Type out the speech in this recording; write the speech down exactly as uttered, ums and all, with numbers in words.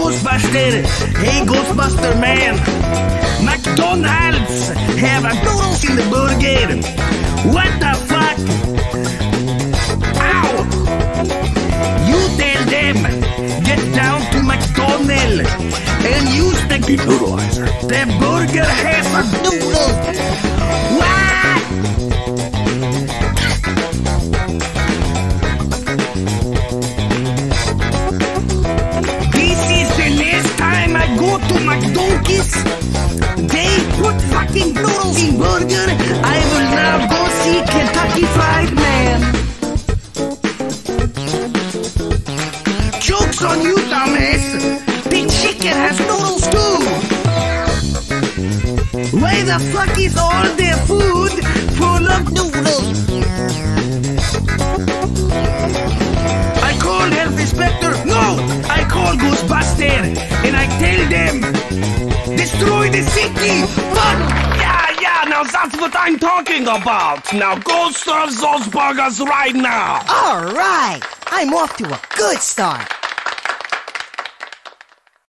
Ghostbuster. Hey, Ghostbuster man. McDonald's have a noodles in the burger. What the fuck? Ow! You tell them, get down to McDonald's and use the noodleizer. The burger has a noodle. What? This is the last time I go to McDonald's. They put fucking noodles in burger. I will now go see Kentucky Fried Man. Joke's on you, dumbass. The chicken has noodles too. Why the fuck is all their food full of noodles? I call health inspector. No, I call Ghostbuster and I tell them, destroy the city. Fuck. Yeah, yeah, now that's what I'm talking about. Now go serve those burgers right now. All right, I'm off to a good start.